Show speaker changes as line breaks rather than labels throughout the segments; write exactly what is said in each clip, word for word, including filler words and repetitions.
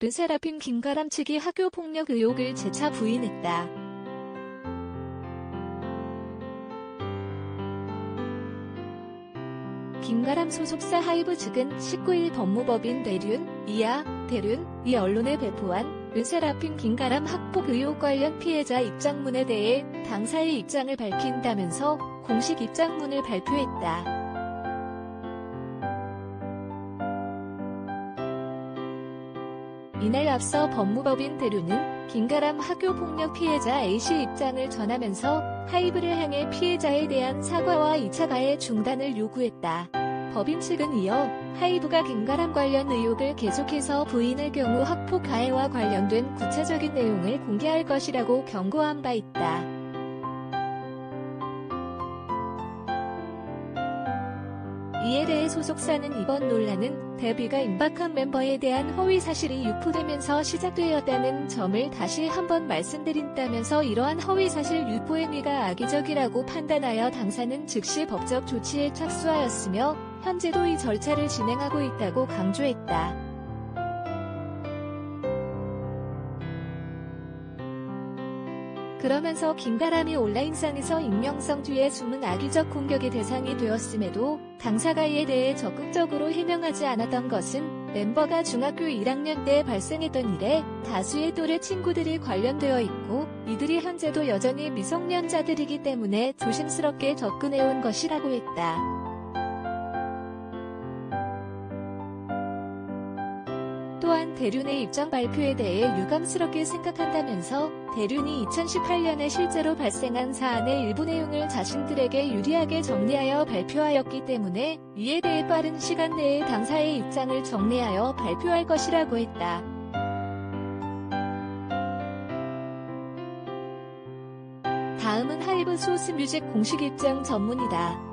르세라핌 김가람 측이 학교 폭력 의혹을 재차 부인했다. 김가람 소속사 하이브 측은 십구일 법무법인 대륜, 이하, 대륜, 이 언론에 배포한 르세라핌 김가람 학폭 의혹 관련 피해자 입장문에 대해 당사의 입장을 밝힌다면서 공식 입장문을 발표했다. 이날 앞서 법무법인 대륜은 김가람 학교폭력 피해자 A씨 입장을 전하면서 하이브를 향해 피해자에 대한 사과와 이 차 가해 중단을 요구했다. 법인 측은 이어 하이브가 김가람 관련 의혹을 계속해서 부인할 경우 학폭 가해와 관련된 구체적인 내용을 공개할 것이라고 경고한 바 있다. 이에 대해 소속사는 이번 논란은 데뷔가 임박한 멤버에 대한 허위 사실이 유포되면서 시작되었다는 점을 다시 한번 말씀드린다면서 이러한 허위 사실 유포 행위가 악의적이라고 판단하여 당사는 즉시 법적 조치에 착수하였으며 현재도 이 절차를 진행하고 있다고 강조했다. 그러면서 김가람이 온라인상에서 익명성주의 숨은 악의적 공격의 대상이 되었음에도 당사가 이에 대해 적극적으로 해명하지 않았던 것은 멤버가 중학교 일 학년 때 발생했던 일에 다수의 또래 친구들이 관련되어 있고 이들이 현재도 여전히 미성년자들이기 때문에 조심스럽게 접근해온 것이라고 했다. 또한 대륜의 입장 발표에 대해 유감스럽게 생각한다면서 대륜이 이천십팔 년에 실제로 발생한 사안의 일부 내용을 자신들에게 유리하게 정리하여 발표하였기 때문에 이에 대해 빠른 시간 내에 당사의 입장을 정리하여 발표할 것이라고 했다. 다음은 하이브 소스뮤직 공식 입장 전문이다.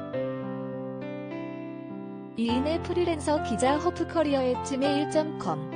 이인의 프리랜서 기자 허프커리어 앳 지메일 닷 컴